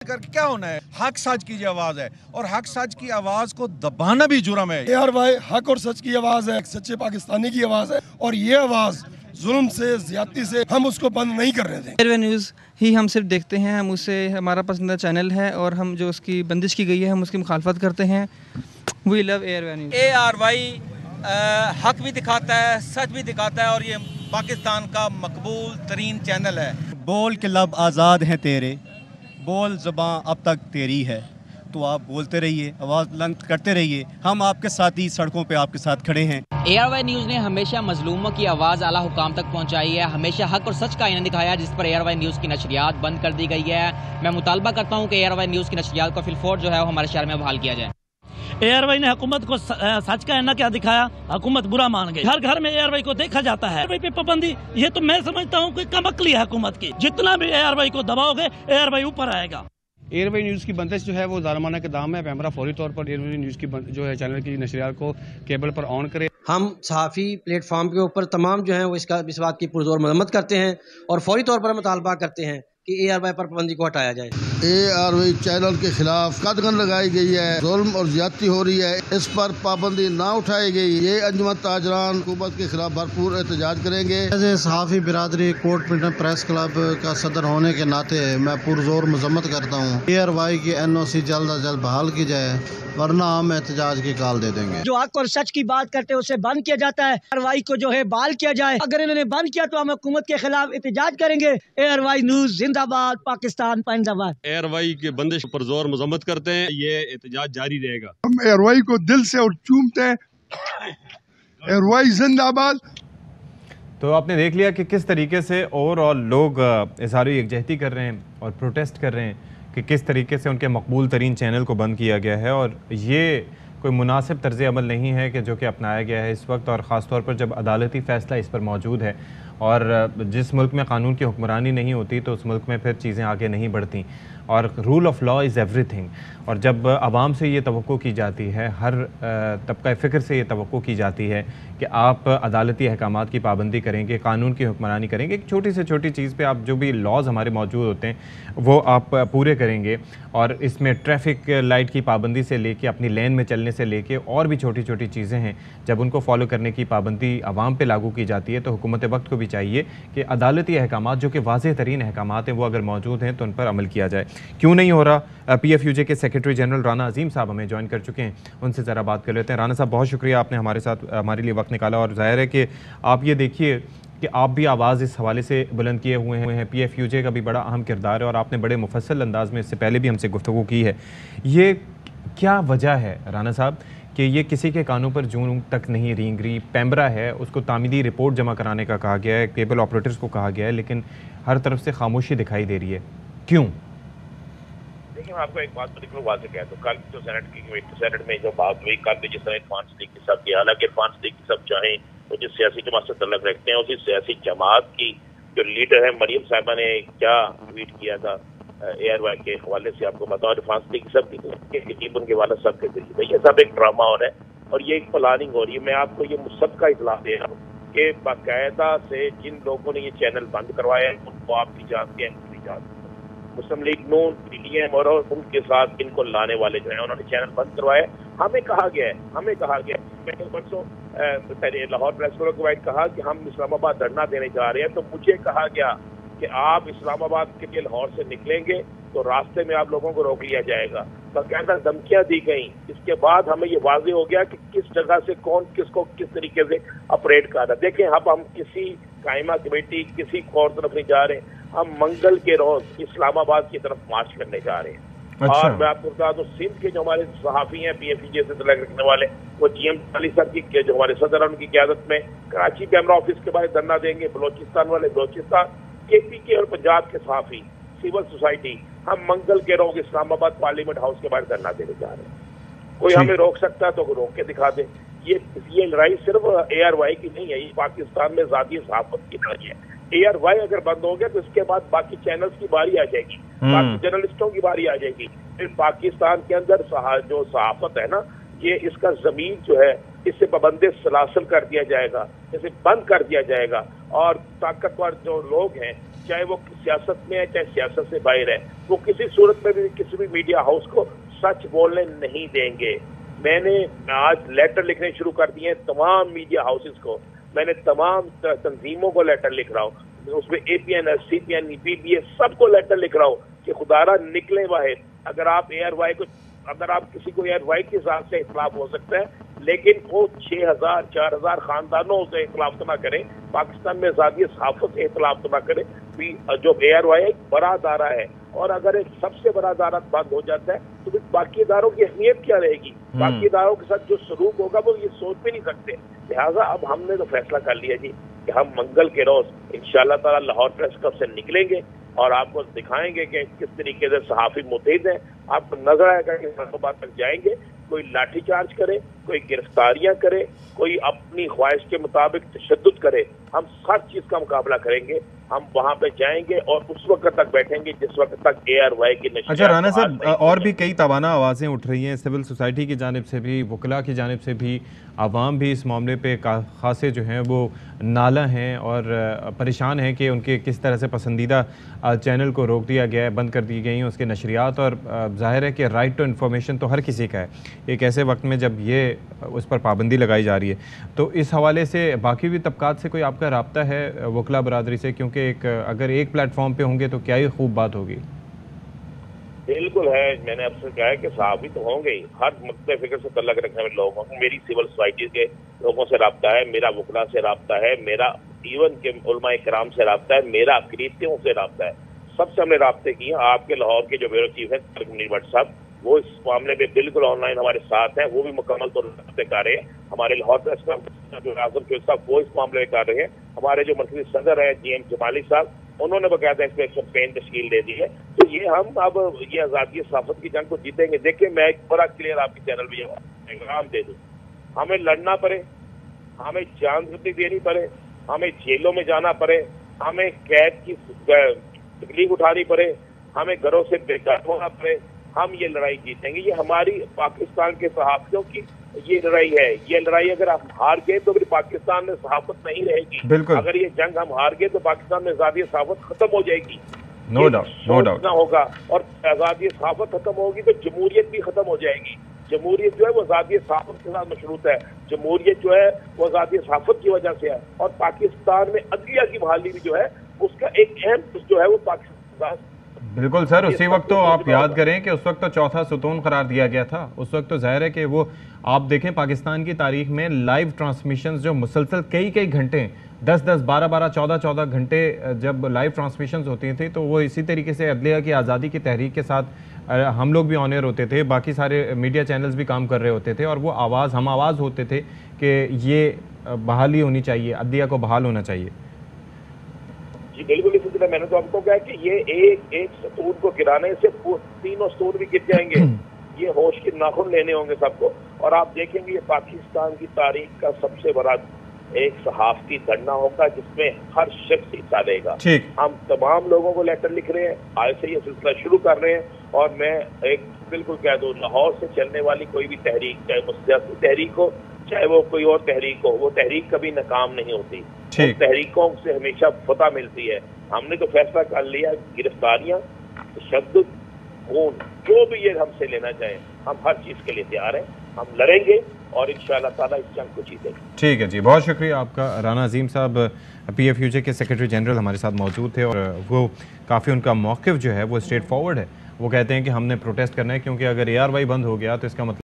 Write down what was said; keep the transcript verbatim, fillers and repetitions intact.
करके क्या होना है? हक सच की जो आवाज है, और हक सच की आवाज को दबाना भी जुर्म है। यार भाई हक और सच की आवाज है, सच्चे पाकिस्तानी की आवाज है, और ये आवाज जुल्म से, ज्यादती से हम उसको बंद नहीं कर रहे थे। एयरवे न्यूज़ ही हम सिर्फ देखते हैं, हम उसे हमारा पसंदीदा चैनल है, और हम जो उसकी बंदिश की गई है हम उसकी मुखालफत करते हैं। We love airway news. A R Y हक भी दिखाता है, सच भी दिखाता है, और ये पाकिस्तान का मकबूल तरीन चैनल है। बोल के लब आज़ाद हैं तेरे, बोल ज़बां अब तक तेरी है, तो आप बोलते रहिए, आवाज़ बुलंद करते रहिए, हम आपके साथ ही सड़कों पे आपके साथ खड़े हैं। ए आर वाई न्यूज़ ने हमेशा मजलूमों की आवाज़ आला हुकाम तक पहुंचाई है, हमेशा हक और सच का आईना दिखाया, जिस पर ए आर वाई न्यूज़ की नशरियात बंद कर दी गई है। मैं मुतालबा करता हूं कि ए आर वाई न्यूज़ की नशरियात को फिलफोर जो है वो हमारे शहर में बहाल किया जाए। ए आर वाई ने हुकूमत को सच का आईना क्या दिखाया, हुकूमत बुरा मान गई। हर घर में ए आर वाई को देखा जाता है। ए आर वाई पे पाबंदी, ये तो मैं समझता हूँ कि कमअक्ली है हुकूमत की। जितना भी ए आर वाई को दबाओगे ए आर वाई ऊपर आएगा। एयरवे न्यूज़ की बंदिश जो है वो ज़ालिमाना इक़दाम है। पैमरा फौरी तौर पर एयरवे न्यूज़ की जो है चैनल की नशरियात को केबल पर ऑन करे। हम सहाफ़ी प्लेटफार्म के ऊपर तमाम जो हैं वो इसका इस बात की पुरज़ोर मजम्मत करते हैं और फौरी तौर पर मुतालबा करते हैं कि ए आर वाई पर पाबंदी को हटाया जाए। ए आर वाई चैनल के खिलाफ कदगन लगाई गई है, जुल्म और ज्यादती हो रही है, इस पर पाबंदी ना उठाई गई। ये अंजुमन ताजरान हुकूमत के खिलाफ भरपूर एहतजाज करेंगे। ऐसे सहाफ़ी बिरादरी कोर्ट प्रिंटर प्रेस क्लब का सदर होने के नाते मैं पुरजोर मजम्मत करता हूँ। ए आर वाई की एन ओ सी जल्द अज जल्द बहाल की जाए, वरना हम एहतजाज की कॉल दे देंगे। जो हक और सच की बात करते हैं उसे बंद किया जाता है, ए आर वाई को जो है बहाल किया जाए। अगर इन्होंने बंद किया तो हम हुकूमत के खिलाफ एहतजाज करेंगे। ए आर वाई न्यूज़ जिंदाबाद, पाकिस्तान जिंदाबाद। ए आर वाई के बंदिश पर जोर मजम्मत करते हैं, ये एहतजाज जारी रहेगा। हम ए आर वाई को दिल से और चूमते हैं। ए आर वाई जिंदाबाद। तो आपने देख लिया कि किस तरीके से ओवरऑल लोग इज़हार यकजहती कर रहे हैं और प्रोटेस्ट कर रहे हैं कि किस तरीके से उनके मकबूल तरीन चैनल को बंद किया गया है, और ये कोई मुनासिब तर्ज़ अमल नहीं है कि जो कि अपनाया गया है इस वक्त, और ख़ास तौर पर जब अदालती फ़ैसला इस पर मौजूद है। और जिस मुल्क में कानून की हुक्मरानी नहीं होती तो उस मुल्क में फिर चीज़ें आगे नहीं बढ़ती, और rule of law is everything. और जब आवाम से ये तवक्को की जाती है, हर तबका फ़िक्र से ये तवक्को की जाती है कि आप अदालती अहकामात की पाबंदी करेंगे, कानून की हुक्मरानी करेंगे, एक छोटी से छोटी चीज़ पे आप जो भी लॉज हमारे मौजूद होते हैं वो आप पूरे करेंगे, और इसमें ट्रैफिक लाइट की पाबंदी से लेके अपनी लेन में चलने से लेके और भी छोटी छोटी चीज़ें हैं, जब उनको फॉलो करने की पाबंदी आवाम पे लागू की जाती है तो हुकूमत वक्त को भी चाहिए कि अदालती अहकामात जो कि वाज़ेह तरीन अहकामात हैं वो अगर मौजूद हैं तो उन पर अमल किया जाए। क्यों नहीं हो रहा? पी एफ यू जे के सेक्रेटरी जनरल राना अजीम साहब हमें ज्वाइन कर चुके हैं, उनसे ज़रा बात कर लेते हैं। राना साहब, बहुत शुक्रिया आपने हमारे साथ हमारे लिए वक्त निकाला, और ज़ाहिर है कि आप ये देखिए कि आप भी आवाज़ इस हवाले से बुलंद किए हुए हैं। पी एफ यू जे का भी बड़ा अहम किरदार है और आपने बड़े मुफस्सल अंदाज में इससे पहले भी हमसे गुफ्तगू की है। ये क्या वजह है राना साहब कि ये किसी के कानों पर जून तक नहीं रेंग रही? पैमरा है, उसको तामीदी रिपोर्ट जमा कराने का कहा गया है, केबल ऑपरेटर्स को कहा गया है, लेकिन हर तरफ से खामोशी दिखाई दे रही है, क्यों? देखिए, मैं आपको एक बात बिल्कुल वाज़ेह कहता हूँ। कल जो सेनेट की सेनेट में जो बात हुई, कल भी जिस तरह इरफान सिद्दीकी साहब की, हालांकि इरफान सिद्दीकी साहब चाहें तो जिस सियासी जमात से तल्लुक़ रखते हैं, उसी सियासी जमात की जो लीडर है मरियम साहिबा ने क्या ट्वीट किया था ए आर वाई के हवाले से आपको बताओ। इरफान सिद्दीकी साहब की उनके वाला सब के जरिए ये सब एक ड्रामा हो रहा है और ये एक प्लानिंग हो रही है। मैं आपको ये मुसद्दका इतला दे रहा हूँ कि बाकायदा से जिन लोगों ने ये चैनल बंद करवाया है उनको आप भी जानते हैं, उनको भी जानते हैं। मुस्लिम लीग नून, पी डी एम और उनके साथ इनको लाने वाले जो है उन्होंने चैनल बंद करवाया। हमें कहा गया है हमें कहा गया मैंने परसों लाहौर प्रेस क्लब को कहा कि हम इस्लामाबाद धरना देने जा रहे हैं, तो मुझे कहा गया कि आप इस्लामाबाद के लिए लाहौर से निकलेंगे तो रास्ते में आप लोगों को रोक लिया जाएगा। बाकायदा धमकियां दी गई। इसके बाद हमें ये वाज़ेह हो गया कि किस जगह से कौन किसको किस तरीके से ऑपरेट कर रहा है। देखें, अब हम किसी कायमा कमेटी किसी और तरफ नहीं जा रहे, हम मंगल के रोज इस्लामाबाद की तरफ मार्च करने जा रहे हैं। अच्छा। और मैं आपको बता दूं, सिंध के जो हमारे सहाफ़ी हैं पी एफ ई जे से तल्लुक़ रखने वाले, वो जी एम अली साहब की जो हमारे सदर है उनकी क़यादत में कराची कैमरा ऑफिस के बाहर धरना देंगे। बलोचिस्तान वाले बलोचिस्तान, के पी के और पंजाब के सहाफ़ी, सिविल सोसाइटी, हम मंगल के रोज इस्लामाबाद पार्लियामेंट हाउस के बाहर धरना देने जा रहे हैं। कोई हमें रोक सकता है तो रोक के दिखा दे। ये ये लड़ाई सिर्फ ए आर वाई की नहीं है, ये पाकिस्तान में ज़ाती सहाफ़त की लड़ाई है। ए आर वाई अगर बंद हो गया तो इसके बाद बाकी चैनल्स की बारी आ जाएगी, बाकी जर्नलिस्टों की बारी आ जाएगी। फिर पाकिस्तान के अंदर जो सहाफत है ना, ये इसका जमीन जो है इससे पाबंदी सलासल कर दिया जाएगा, इसे बंद कर दिया जाएगा। और ताकतवर जो लोग हैं, चाहे वो सियासत में है चाहे सियासत से बाहर है, वो किसी सूरत में भी किसी भी मीडिया हाउस को सच बोलने नहीं देंगे। मैंने आज लेटर लिखने शुरू कर दिए हैं तमाम मीडिया हाउसेस को, मैंने तमाम तंजीमों को लेटर लिख रहा हूँ, उसमें A P N S, C P N, P B S सबको लेटर लिख रहा हूँ कि खुदारा निकले बाहर। अगर आप ए आर वाई को, अगर आप किसी को ए आर वाई के हिसाब से इख्तलाफ हो सकता है, लेकिन वो छह हजार चार हजार खानदानों से इख्तलाफ तो ना करें, पाकिस्तान में आजादी सहाफत से इख्तलाफ तो ना करें। जो ए आर वाई एक बड़ा अदारा है, और अगर एक सबसे बड़ा अदारा बंद हो जाता है तो फिर बाकी इदारों की अहमियत क्या रहेगी? बाकी इदारों के साथ जो सलूक होगा वो ये सोच भी नहीं सकते। लिहाजा अब हमने तो फैसला कर लिया जी कि हम मंगल के रोज इंशाअल्लाह ताला लाहौर प्रेस क्लब से निकलेंगे और आपको दिखाएंगे कि किस तरीके से सहाफी मुतहिद हैं। आपको नजर आएगा कि फैसलाबाद तक जाएंगे, कोई लाठीचार्ज करे, कोई गिरफ्तारियां करे, कोई अपनी ख्वाहिश के मुताबिक तशद्दुद करे, हम हर चीज का मुकाबला करेंगे। हम वहां पे जाएंगे और उस वक्त तक बैठेंगे जिस वक्त तक ए आर वाई की नशरियात। अच्छा राना साहब, और भी कई तवाना आवाज़ें उठ रही हैं सिविल सोसाइटी की जानिब से भी, वकला की जानिब से भी, आवाम भी इस मामले पे खासे जो हैं वो नाला हैं और परेशान हैं कि उनके किस तरह से पसंदीदा चैनल को रोक दिया गया है, बंद कर दी गई हैं उसके नशरियात। और जाहिर है कि राइट टू इन्फॉर्मेशन तो हर किसी का है, एक ऐसे वक्त में जब ये उस पर पाबंदी लगाई जा रही है। तो इस हवाले से बाकी भी तबकात से कोई आपका रब्ता है वकला बरादरी से? क्योंकि एक अगर एक प्लेटफॉर्म पे होंगे तो क्या ही खूब बात होगी। बिल्कुल है, मैंने आपसे कहा है कि सहाफी तो होंगे ही, हर मकसद फिक्र से तल्लक रखने वाले लोग होंगे। मेरी सिविल सोसाइटी के लोगों से रब्ता है, मेरा वकला से रब्ता है, मेरा इवन के उलमाए कराम से रब्ता है, मेरा अकरीतियों से रब्ता है। सबसे हमने रब्ते किए। आपके लाहौर के जो ब्यूरो चीफ है तारिक मुनीर भट्ट साहब, वो इस मामले में बिल्कुल ऑनलाइन हमारे साथ हैं, वो भी मुकम्मल तौर पर कर रहे हैं। हमारे लाहौर प्रेस क्लब जो आजम के साहब वो इस मामले में कर रहे हैं। हमारे जो मरकजी सदर है जी एम जमाली साहब, उन्होंने बकायदा इस पर एक कैंपेन तश्कील दे दी है। तो ये हम अब ये आज़ादी सहाफत की जंग को जीतेंगे। देखिए, मैं एक बड़ा क्लियर आपके चैनल में पैगाम दे दूँ, हमें लड़ना पड़े, हमें जान जिंदगी देनी पड़े, हमें जेलों में जाना पड़े, हमें कैद की तकलीफ उठानी पड़े, हमें घरों से बेकार होना पड़े, हम ये लड़ाई जीतेंगे। ये हमारी पाकिस्तान के सहाफियों की ये लड़ाई है। ये लड़ाई अगर हम हार गए तो फिर पाकिस्तान में सहाफत नहीं रहेगी। अगर ये जंग हम हार गए तो पाकिस्तान में आजादी सहाफत खत्म हो जाएगी। नो डाउट, नो डाउट ना होगा, और आजादी सहाफत खत्म होगी तो जमहूरियत भी खत्म हो जाएगी। जमहूरियत जो है वो आजादी सहाफत के साथ मशरूत है। जमहूरियत जो है वो आजादी सहाफत की वजह से है। और पाकिस्तान में अदलिया की बहाली भी जो है उसका एक अहम जो है वो पाकिस्तान। बिल्कुल सर, उसी वक्त तो आप याद करें कि उस वक्त तो चौथा सुतून करार दिया गया था। उस वक्त तो जाहिर है कि वो आप देखें पाकिस्तान की तारीख में लाइव ट्रांसमिशंस जो मुसलसल कई कई घंटे, दस दस बारह बारह चौदह चौदह घंटे जब लाइव ट्रांसमिशंस होती थी, तो वो इसी तरीके से अदलिया की आज़ादी की तहरीक के साथ हम लोग भी ऑन एयर होते थे, बाकी सारे मीडिया चैनल्स भी काम कर रहे होते थे, और वो आवाज़ हम आवाज़ होते थे कि ये बहाली होनी चाहिए, अदलिया को बहाल होना चाहिए। जी बिल्कुल, इसी तरह मैंने तो आपको कहा कि ये एक एक सतून को गिराने से तीनों सतून भी गिर जाएंगे। ये होश के नाखून लेने होंगे सबको। और आप देखेंगे ये पाकिस्तान की तारीख का सबसे बड़ा एक सहाफती धरना होगा जिसमें हर शख्स हिस्सा लेगा। हम तमाम लोगों को लेटर लिख रहे हैं, आज से ये सिलसिला शुरू कर रहे हैं। और मैं एक बिल्कुल कह दूं, लाहौर से चलने वाली कोई भी तहरीक, चाहे वो सियासी तहरीक हो चाहे वो कोई और तहरीक हो, वो तहरीक कभी नाकाम नहीं होती। तहरीकों से हमेशा फतह मिलती है। हमने तो फैसला कर लिया, गिरफ्तारियां, तशद्दुद, खून, जो भी ये हमसे लेना चाहे, हम हर चीज के लिए तैयार हैं। हम लड़ेंगे और इंशाअल्लाह ताला इस जंग को जीतेंगे। ठीक है जी, बहुत शुक्रिया आपका। राना अजीम साहब पी एफ यू जे के सेक्रेटरी जनरल हमारे साथ मौजूद थे, और वो काफ़ी उनका मौक़िफ़ जो है वो स्ट्रेट फॉरवर्ड है। वो कहते हैं कि हमने प्रोटेस्ट करना है, क्योंकि अगर ए आर वाई बंद हो गया तो इसका मतलब